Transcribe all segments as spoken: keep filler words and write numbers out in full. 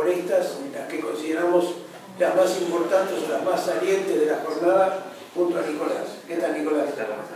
por estas, las que consideramos las más importantes o las más salientes de la jornada, junto a Nicolás. ¿Qué tal, Nicolás?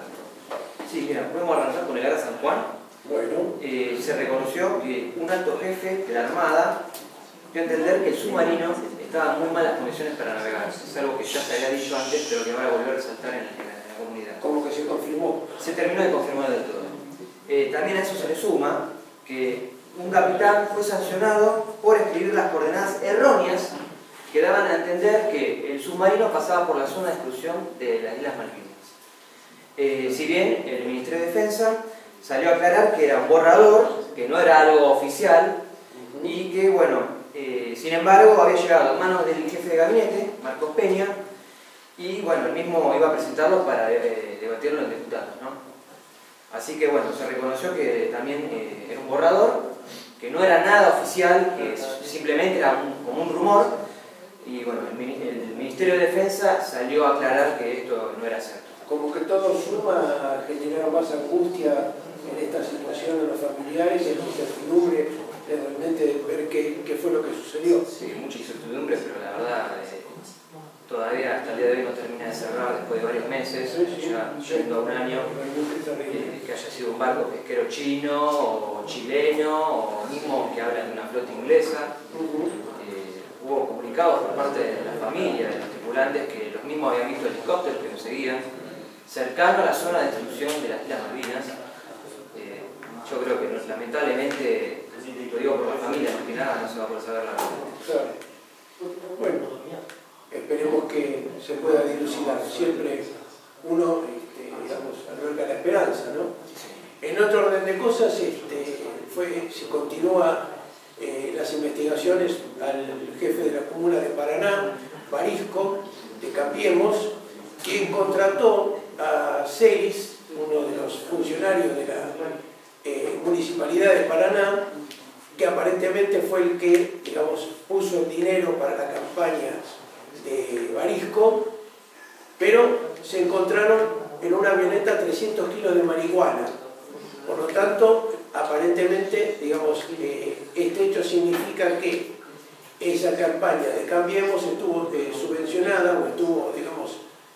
Sí, mira, podemos arrancar con el Ara San Juan. Bueno. Eh, se reconoció que un alto jefe de la Armada dio a entender que el submarino estaba en muy malas condiciones para navegar. Es algo que ya se había dicho antes, pero que va a volver a resaltar en la, en la comunidad. ¿Cómo que se confirmó? Se terminó de confirmar del todo. Eh, también a eso se le suma que un capitán fue sancionado por escribir las coordenadas erróneas que daban a entender que el submarino pasaba por la zona de exclusión de las Islas Malvinas. Eh, si bien el Ministerio de Defensa salió a aclarar que era un borrador, que no era algo oficial, y que, bueno, eh, sin embargo, había llegado a manos del jefe de gabinete, Marcos Peña, y, bueno, él mismo iba a presentarlo para eh, debatirlo en diputados, ¿no? Así que, bueno, se reconoció que también eh, era un borrador, que no era nada oficial, que simplemente era un, como un rumor, y, bueno, el, el Ministerio de Defensa salió a aclarar que esto no era cierto. Como que todo suma a generar más angustia en esta situación a los familiares, en incertidumbre de realmente ver qué, qué fue lo que sucedió. Sí, mucha incertidumbre, pero la verdad eh, todavía hasta el día de hoy no termina de cerrar después de varios meses, sí, sí, ya yendo a un año, eh, que haya sido un barco pesquero chino o chileno o mismo que hablan de una flota inglesa. Uh-huh. Hubo comunicados por parte de la familia, de los tripulantes, que los mismos habían visto helicópteros que nos seguían cercano a la zona de destrucción de las Islas Malvinas. Eh, yo creo que no, lamentablemente, lo digo por la familia, más que nada, no se va a poder saber la verdad. Claro. Bueno, esperemos que se pueda dilucidar. Siempre uno, este, digamos, alberga la esperanza, ¿no? En otro orden de cosas, este, fue, se continúa eh, las investigaciones al jefe de la comuna de Paraná, Barisco, de Cambiemos, quien contrató a Celis, uno de los funcionarios de la eh, Municipalidad de Paraná, que aparentemente fue el que, digamos, puso el dinero para la campaña de Barisco, pero se encontraron en una avioneta trescientos kilos de marihuana. Por lo tanto, aparentemente, digamos, eh, este hecho significa que esa campaña de Cambiemos estuvo eh, subvencionada o estuvo, digamos,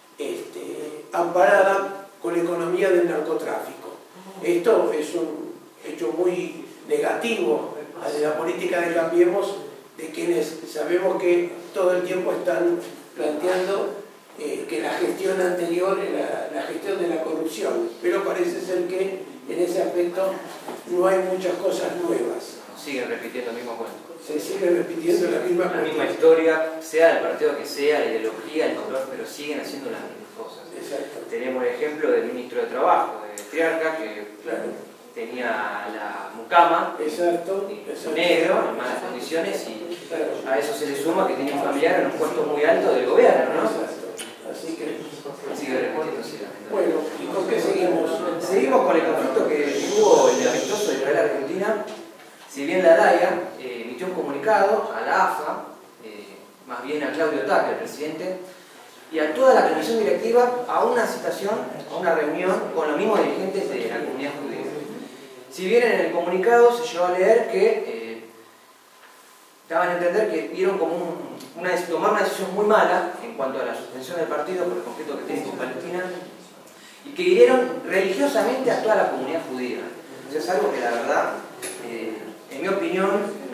este, amparada con la economía del narcotráfico. Esto es un hecho muy negativo de la política de Cambiemos, de quienes sabemos que todo el tiempo están planteando eh, que la gestión anterior era la gestión de la corrupción, pero parece ser que en ese aspecto no hay muchas cosas nuevas. Siguen repitiendo el mismo cuento. Se sigue repitiendo sí, la misma la misma historia, sea el partido que sea, la ideología, el color, pero siguen haciendo las mismas cosas. Exacto. Tenemos el ejemplo del ministro de Trabajo, de Triarca, que claro. tenía la mucama, exacto, exacto. negro, en malas condiciones, y claro. a eso se le suma que tenía un familiar en un puesto muy alto del gobierno, ¿no? Exacto. Así que sigue repitiéndose. Bueno, ¿y con qué seguimos? Seguimos con el conflicto que hubo el amistoso de Israel-Argentina. Si bien la D A I A eh, emitió un comunicado a la A F A, eh, más bien a Claudio Tac, el presidente, y a toda la comisión directiva a una citación, a una reunión con los mismos dirigentes de la comunidad judía. Si bien en el comunicado se llegó a leer que eh, daban a entender que dieron como un, una, tomar una decisión muy mala en cuanto a la suspensión del partido por el conflicto que tiene con Palestina, y que hirieron religiosamente a toda la comunidad judía. Eso es algo que la verdad, eh, en mi opinión,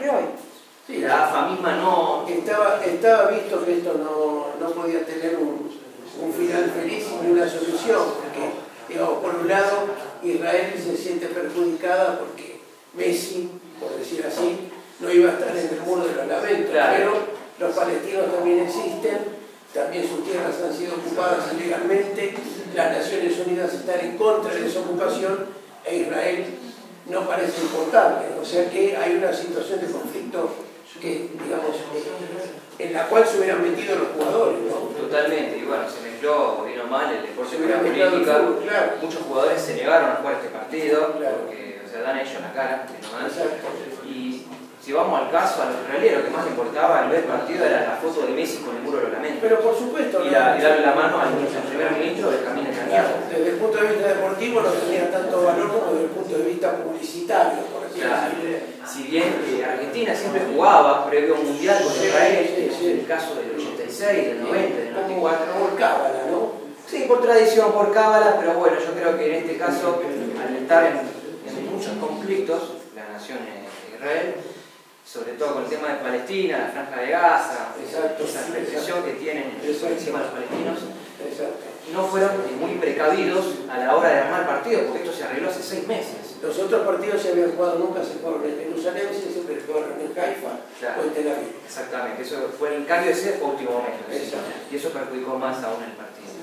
sí, la A F A misma no... Estaba, estaba visto que esto no, no podía tener un, un final feliz ni una solución, porque, digamos, por un lado, Israel se siente perjudicada porque Messi, por decir así, no iba a estar en el muro de los lamentos, claro. Pero los palestinos también existen, también sus tierras han sido ocupadas ilegalmente, las Naciones Unidas están en contra de esa ocupación e Israel no parece importarle, o sea que hay una situación de conflicto que, digamos, en la cual se hubieran metido los jugadores, ¿no? Totalmente, y bueno, se mezcló bien o mal el deporte con la política, fútbol, claro. Muchos jugadores se negaron a jugar este partido, claro. Porque, o sea, dan ellos la cara, ¿no? Y si vamos al caso, a los israelíes lo que más le importaba al ver el partido era la foto de Messi con el muro de los lamentos. Pero por supuesto, y, la, y darle la mano al, al primer ministro de Benjamín Netanyahu. Desde el punto de vista deportivo no tenía tanto valor como desde el punto de vista publicitario, por así claro. decirlo. Si bien eh, Argentina siempre jugaba previo a un mundial con Israel, sí, sí, sí. en el caso del ochenta y seis, del noventa, del noventa y cuatro. Por cábala, ¿no? Sí, por tradición, por cábala, pero bueno, yo creo que en este caso, al estar en, en muchos conflictos, la nación de Israel, sobre todo con el tema de Palestina, la Franja de Gaza, exacto, esa represión que tienen por encima de los palestinos, exacto. no fueron muy precavidos a la hora de armar partidos, porque esto se arregló hace seis meses. Los otros partidos se habían jugado, nunca se jugaron en Jerusalén, siempre se jugaron en Haifa claro. o en Tel Aviv. Exactamente, eso fue el cambio ese fue último momento, ¿sí? Y eso perjudicó más aún el partido.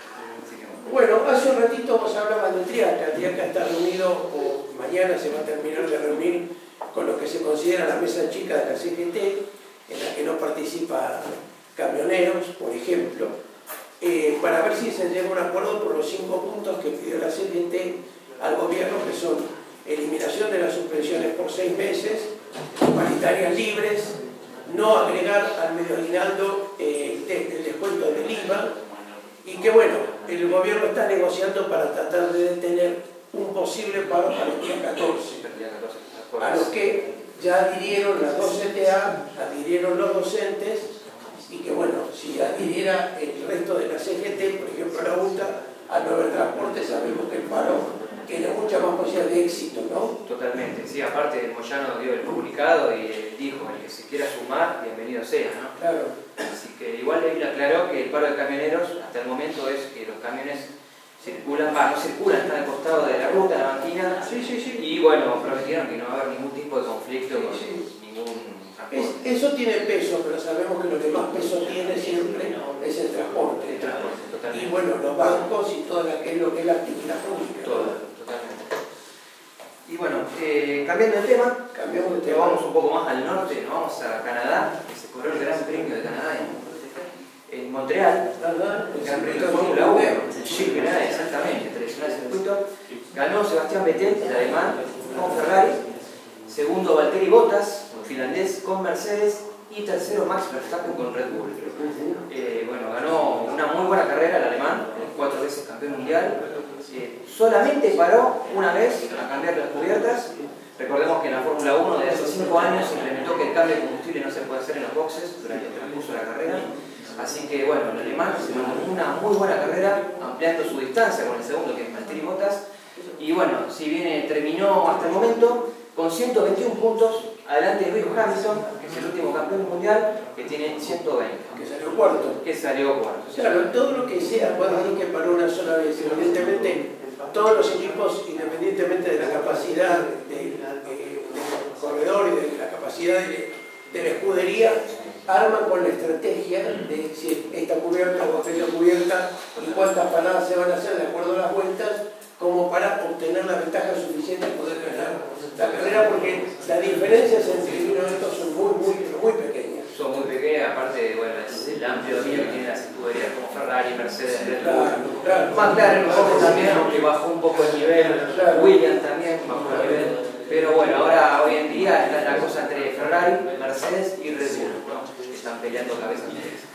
Bueno, hace un ratito vos hablabas del Triaca. El Triaca está reunido, o mañana se va a terminar de reunir con lo que se considera la mesa chica de la C G T, en la que no participan camioneros, por ejemplo, eh, para ver si se llega a un acuerdo por los cinco puntos que pidió la C G T al gobierno, que son eliminación de las suspensiones por seis meses, paritarias libres, no agregar al medio aguinaldo eh, el descuento del I V A, y que bueno, el gobierno está negociando para tratar de detener un posible paro para el día catorce, a lo que ya adhirieron las dos C T A, adhirieron los docentes, y que bueno, si adhiriera el resto de la C G T, por ejemplo la U T A, al no haber transporte, sabemos que el paro tiene mucha más posibilidad de éxito, ¿no? Totalmente, sí, aparte Moyano dio el comunicado y dijo, el que se quiera sumar, bienvenido sea, ¿no? Claro. Así que igual él aclaró que el paro de camioneros hasta el momento es que los camiones circulan, va, no circulan, están al costado de la ruta, la banquina, sí, sí, sí. Y bueno, prometieron que no va a haber ningún tipo de conflicto sí, con sí. ningún transporte. Es, eso tiene peso, pero sabemos que lo que más peso tiene siempre es el transporte. El transporte, totalmente. Y bueno, los bancos y todo lo que es, lo que es la actividad pública. Todo. Y bueno, eh, cambiando de tema, cambiamos de tema. Vamos un poco más al norte, nos vamos a Canadá, que se corrió el Gran Premio de Canadá en, en Montreal, el Gran Premio de Fórmula uno, el Gilles Villeneuve, exactamente, el tradicional circuito. Ganó Sebastián Vettel, el alemán, con Ferrari, segundo Valtteri Bottas, finlandés, con Mercedes, y tercero Max Verstappen con Red Bull. Eh, bueno, ganó una muy buena carrera el alemán, cuatro veces campeón mundial. Eh, solamente paró una vez a cambiar las cubiertas. Recordemos que en la Fórmula uno de hace cinco años se implementó que el cambio de combustible no se puede hacer en los boxes durante el transcurso de la carrera. Así que bueno, el alemán se mandó una muy buena carrera, ampliando su distancia con el segundo, que es Valtteri Bottas. Y bueno, si bien terminó hasta el momento con ciento veintiún puntos, adelante de Lewis Hamilton, que es el último campeón mundial, que tiene ciento veinte. Que salió cuarto. Que salió cuarto. Claro, todo lo que sea, puede decir que paró una sola vez. Evidentemente, todos los equipos, independientemente de la capacidad del de, de corredor y de la capacidad de, de la escudería, arman con la estrategia de si esta cubierta o aquella cubierta y cuántas paradas se van a hacer de acuerdo a las vueltas, como para obtener la ventaja suficiente y poder ganar la carrera, porque las diferencias entre uno y otros son muy, muy, muy pequeñas. Son muy pequeñas, aparte, bueno, es el amplio dominio que tienen las escuderías como Ferrari, Mercedes, Red Bull. Claro, claro. McLaren un poco también, aunque bajó un poco el nivel, claro. Williams también bajó el nivel. Pero bueno, ahora hoy en día está la cosa entre Ferrari, Mercedes y Red Bull, ¿no? Están peleando cabeza a cabeza.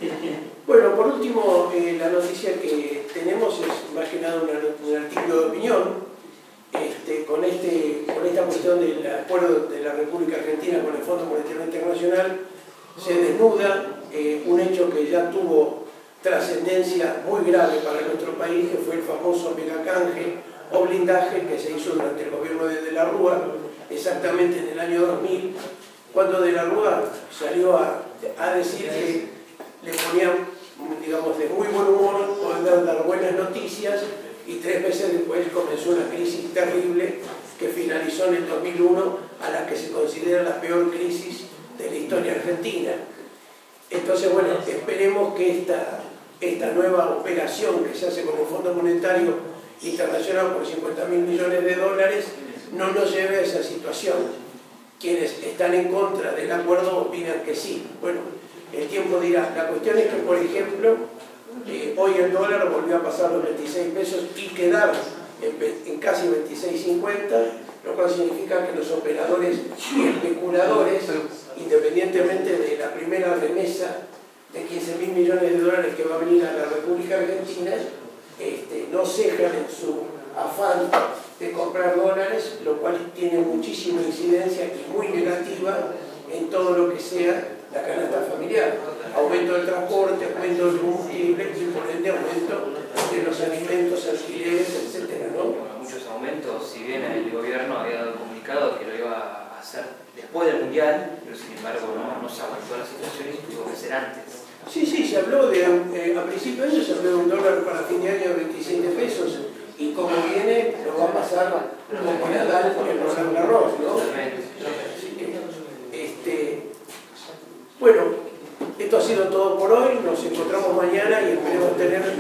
Bueno, por último, eh, la noticia que tenemos es más que nada una, un artículo de opinión este, con, este, con esta cuestión del acuerdo de la República Argentina con el Fondo Monetario Internacional. Se desnuda eh, un hecho que ya tuvo trascendencia muy grave para nuestro país, que fue el famoso megacanje o blindaje que se hizo durante el gobierno de De la Rúa, exactamente en el año dos mil, cuando De la Rúa salió a, a decir que le ponían, digamos, de muy buen humor poder dar buenas noticias, y tres meses después comenzó una crisis terrible que finalizó en el dos mil uno, a la que se considera la peor crisis de la historia argentina. Entonces, bueno, esperemos que esta, esta nueva operación que se hace con el Fondo Monetario Internacional por cincuenta mil millones de dólares no nos lleve a esa situación. Quienes están en contra del acuerdo opinan que sí. Bueno, el tiempo dirá. La cuestión es que, por ejemplo, eh, hoy el dólar volvió a pasar los veintiséis pesos y quedaron en, en casi veintiséis cincuenta, lo cual significa que los operadores y especuladores, independientemente de la primera remesa de quince mil millones de dólares que va a venir a la República Argentina, este, no cejan en su afán de comprar dólares, lo cual tiene muchísima incidencia y muy negativa en todo lo que sea la canasta familiar. Aumento del transporte, aumento del combustible y por ende aumento de los alimentos, alquileres, etcétera, ¿no? Muchos aumentos, si bien el gobierno había dado comunicado que lo iba a hacer después del Mundial, pero sin embargo no, no se aguantó la situación y tuvo que ser antes. Sí, sí, se habló de, eh, a principios de año se habló de un dólar para fin de año de veintisiete pesos y como viene lo va a pasar como Nadal en Roland Garros, ¿no? Así que, este, bueno, esto ha sido todo por hoy, nos encontramos mañana y esperemos tener